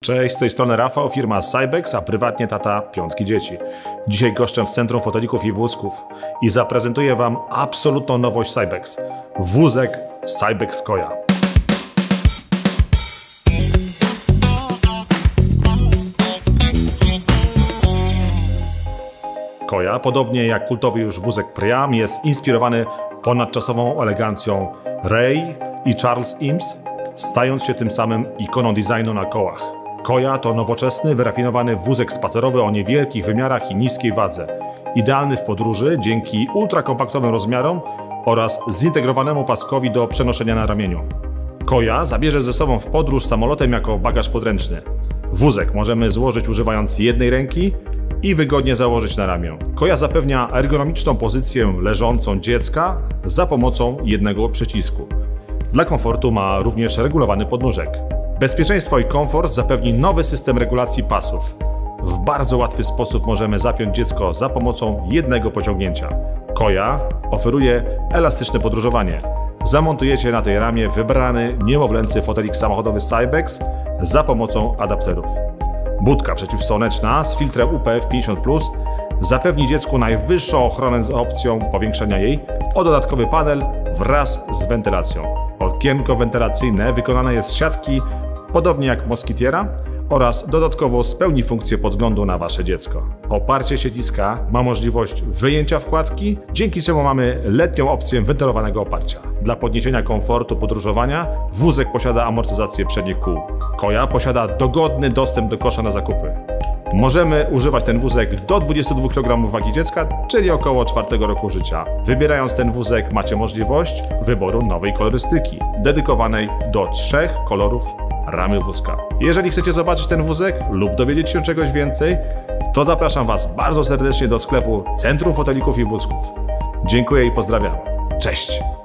Cześć, z tej strony Rafał, firma Cybex, a prywatnie tata piątki dzieci. Dzisiaj goszczę w Centrum Fotelików i Wózków i zaprezentuję Wam absolutną nowość Cybex. Wózek Cybex Koja. Koja, podobnie jak kultowy już wózek Priam, jest inspirowany ponadczasową elegancją Ray i Charles Eames, stając się tym samym ikoną designu na kołach. Koja to nowoczesny, wyrafinowany wózek spacerowy o niewielkich wymiarach i niskiej wadze. Idealny w podróży dzięki ultrakompaktowym rozmiarom oraz zintegrowanemu paskowi do przenoszenia na ramieniu. Koja zabierze ze sobą w podróż samolotem jako bagaż podręczny. Wózek możemy złożyć używając jednej ręki i wygodnie założyć na ramię. Koja zapewnia ergonomiczną pozycję leżącą dziecka za pomocą jednego przycisku. Dla komfortu ma również regulowany podnóżek. Bezpieczeństwo i komfort zapewni nowy system regulacji pasów. W bardzo łatwy sposób możemy zapiąć dziecko za pomocą jednego pociągnięcia. Koja oferuje elastyczne podróżowanie. Zamontujecie na tej ramie wybrany niemowlęcy fotelik samochodowy Cybex za pomocą adapterów. Budka przeciwsłoneczna z filtrem UPF 50+ zapewni dziecku najwyższą ochronę z opcją powiększenia jej o dodatkowy panel wraz z wentylacją. Okienko wentylacyjne wykonane jest z siatki, podobnie jak moskitiera, oraz dodatkowo spełni funkcję podglądu na Wasze dziecko. Oparcie siedziska ma możliwość wyjęcia wkładki, dzięki czemu mamy letnią opcję wentylowanego oparcia. Dla podniesienia komfortu podróżowania wózek posiada amortyzację przednich kół. Koja posiada dogodny dostęp do kosza na zakupy. Możemy używać ten wózek do 22 kg wagi dziecka, czyli około 4 roku życia. Wybierając ten wózek macie możliwość wyboru nowej kolorystyki, dedykowanej do 3 kolorów ramy wózka. Jeżeli chcecie zobaczyć ten wózek lub dowiedzieć się czegoś więcej, to zapraszam Was bardzo serdecznie do sklepu Centrum Fotelików i Wózków. Dziękuję i pozdrawiam. Cześć!